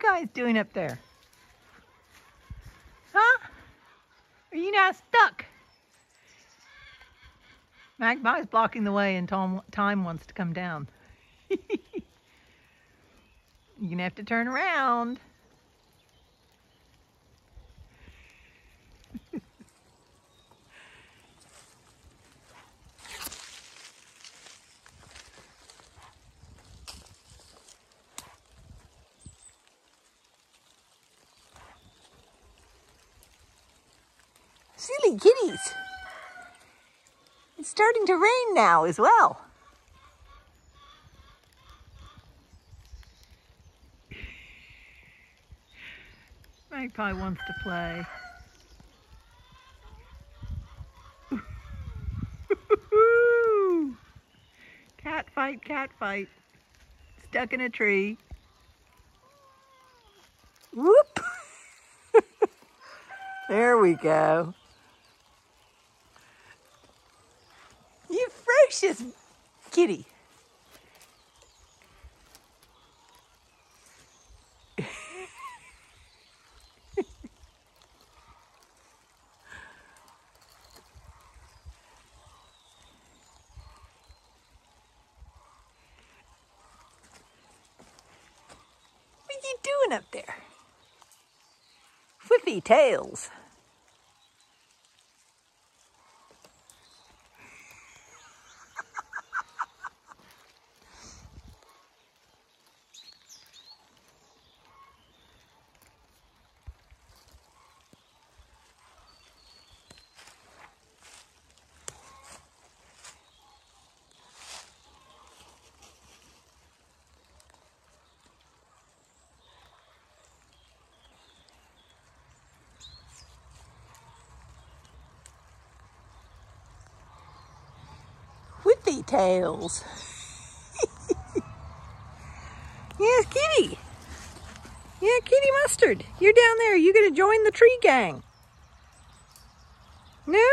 guys doing up there? Huh? Are you now stuck? Magpie's blocking the way and Thyme wants to come down. You're gonna have to turn around. Silly kitties. It's starting to rain now as well. Magpie wants to play. Cat fight, cat fight. Stuck in a tree. Whoop! There we go. You ferocious kitty. What are you doing up there? Whiffy tails. Whippy tails. Yes, kitty. Yeah, kitty mustard. You're down there. You gonna join the tree gang? No?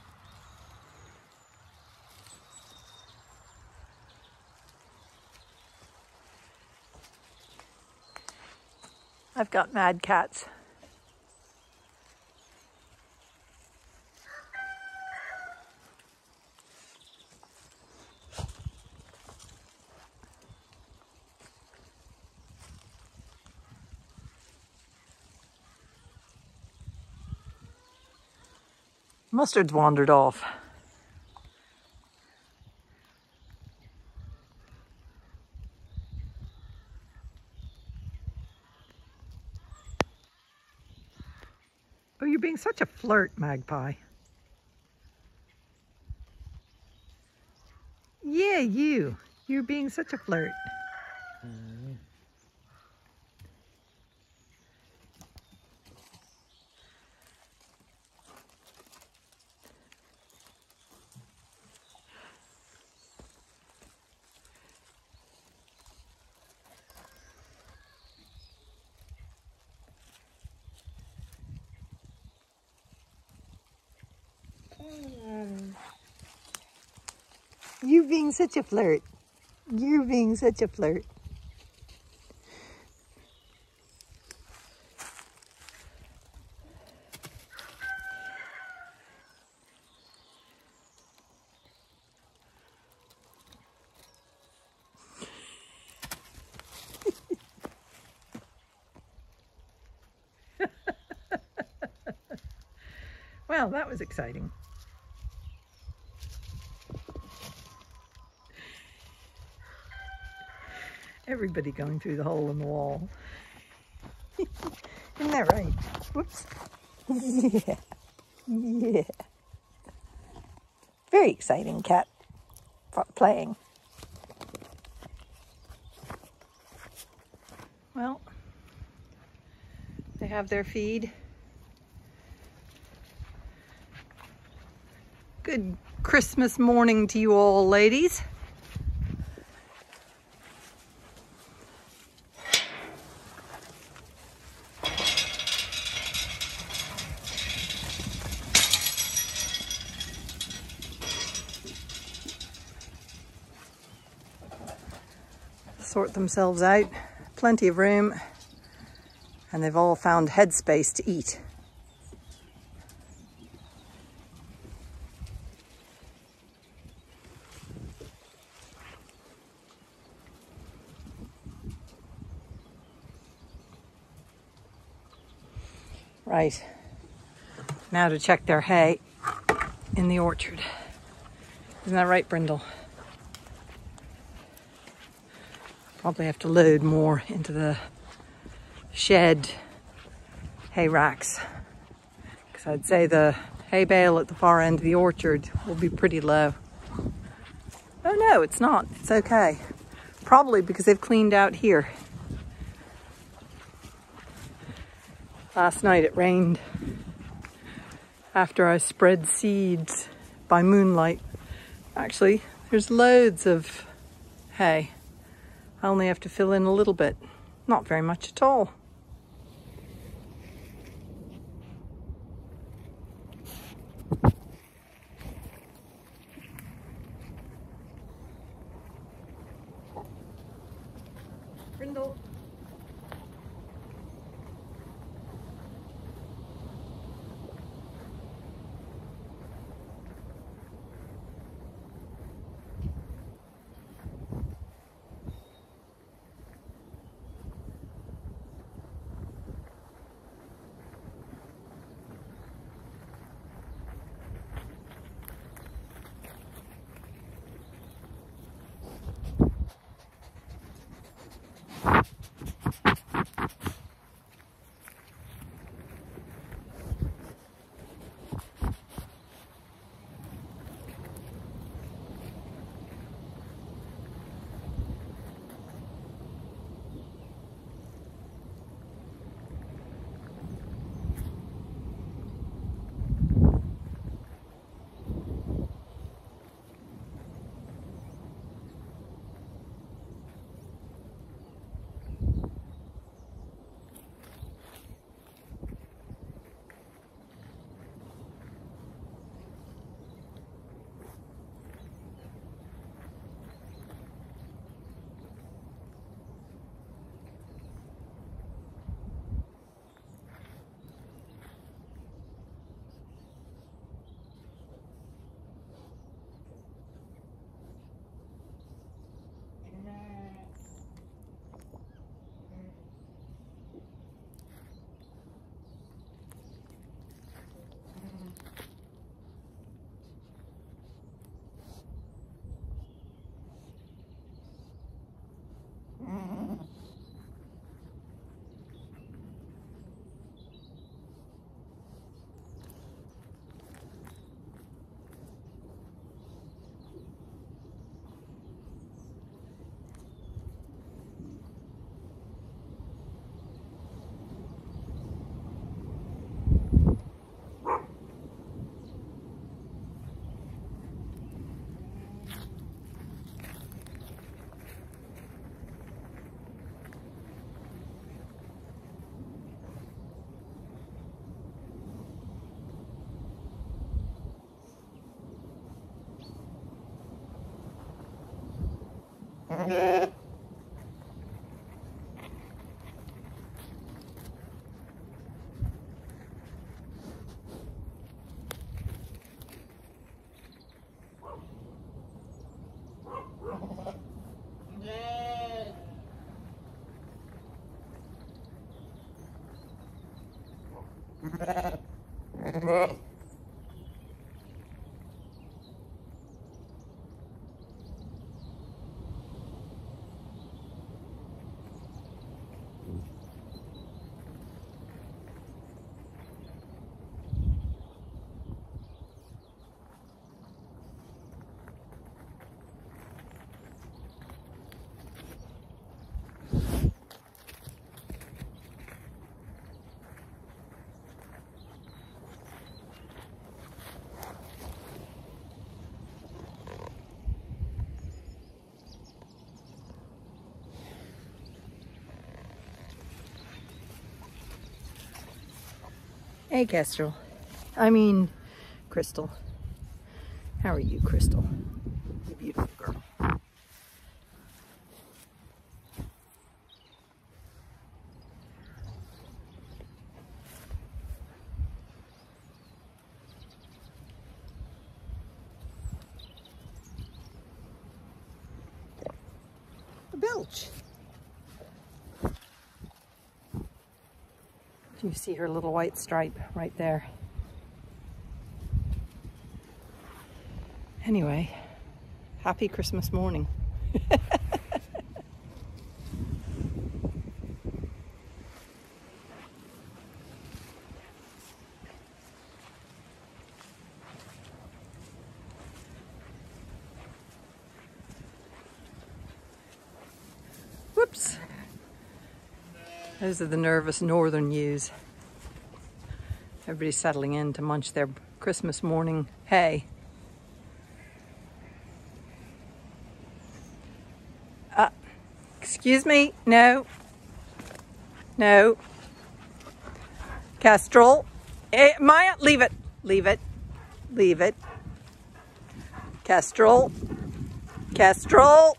I've got mad cats. Mustard's wandered off. Oh, you're being such a flirt, Magpie. Yeah, you. You're being such a flirt. You being such a flirt. You're being such a flirt. Well, that was exciting. Everybody going through the hole in the wall. Isn't that right? Whoops. Yeah. Yeah. Very exciting cat playing. Well, they have their feed. Good Christmas morning to you all, ladies. Sort themselves out. Plenty of room. And they've all found headspace to eat. Right, now to check their hay in the orchard. Isn't that right, Brindle? Probably have to load more into the shed hay racks, because I'd say the hay bale at the far end of the orchard will be pretty low. Oh no, it's not. It's okay. Probably because they've cleaned out here. Last night it rained after I spread seeds by moonlight. Actually, there's loads of hay. I only have to fill in a little bit. Not very much at all. Brindle. Hey, Kestrel. I mean, Crystal. How are you, Crystal? You beautiful girl. bilch. You see her little white stripe right there. Anyway, happy Christmas morning. Whoops. Those are the nervous northern ewes. Everybody's settling in to munch their Christmas morning hay. Excuse me, no. No. Kestrel. Maya, leave it. Leave it. Leave it. Kestrel. Kestrel.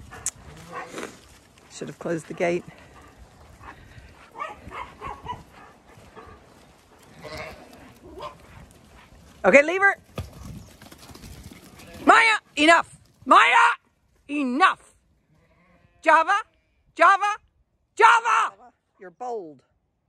Should have closed the gate. Okay, leave her. Maya, enough. Maya, enough. Java, Java, Java. You're bold.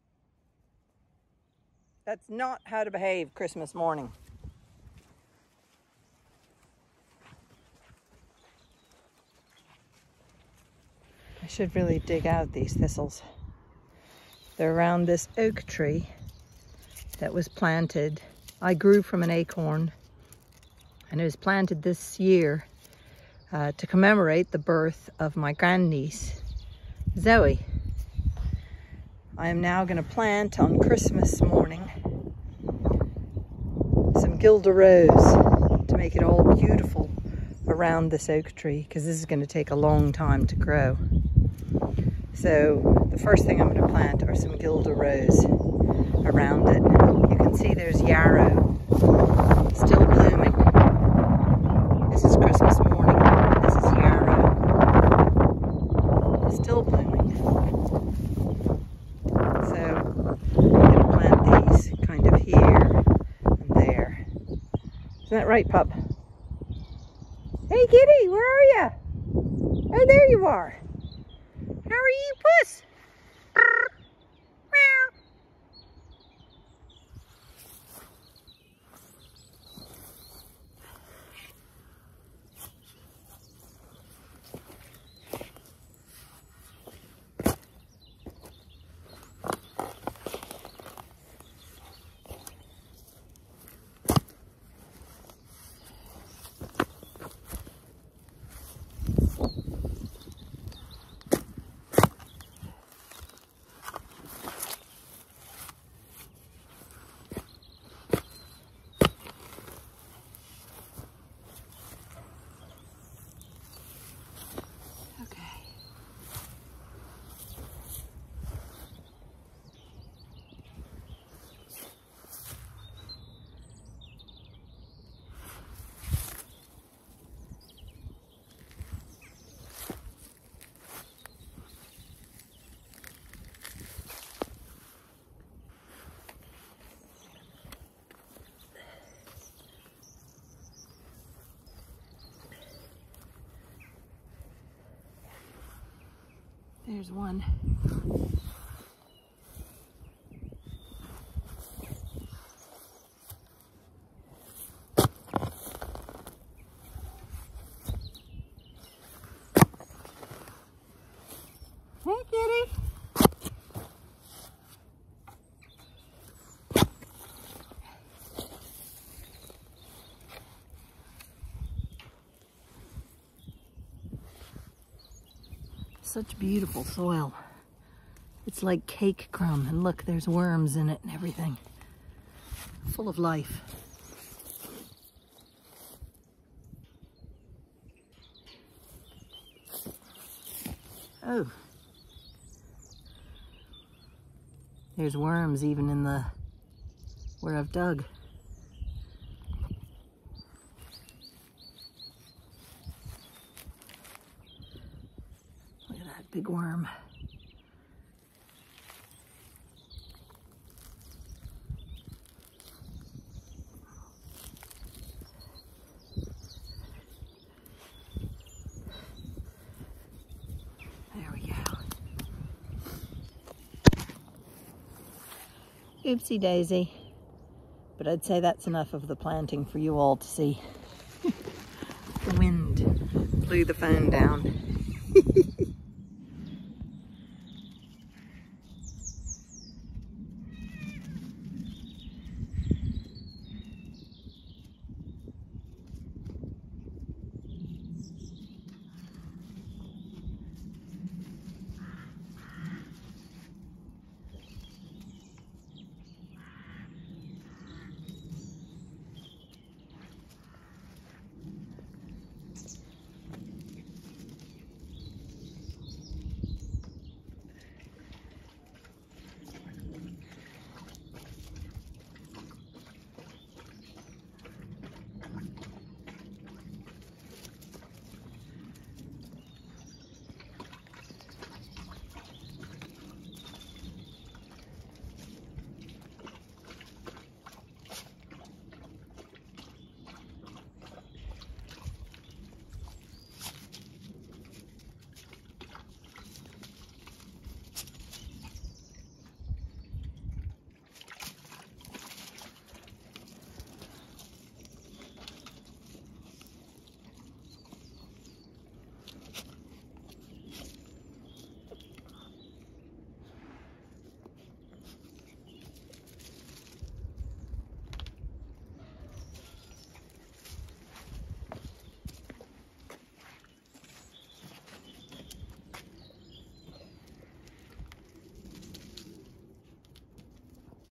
That's not how to behave Christmas morning. I should really dig out these thistles. They're around this oak tree that was planted. I grew from an acorn, and it was planted this year to commemorate the birth of my grandniece, Zoe. I am now going to plant on Christmas morning some Gilda rose to make it all beautiful around this oak tree, because this is going to take a long time to grow. So the first thing I'm going to plant are some Gilda rose around it. You can see there's yarrow still blooming. This is Christmas morning. This is yarrow still blooming. So I'm going to plant these kind of here and there. Isn't that right, pup? Hey, kitty, where are you? Oh, there you are. How are you, puss? There's one. Hey, kitty. Such beautiful soil. It's like cake crumb, and look, there's worms in it and everything. Full of life. Oh. There's worms even in the where I've dug. Big worm. Oopsie daisy. But I'd say that's enough of the planting for you all to see. The wind blew the phone down.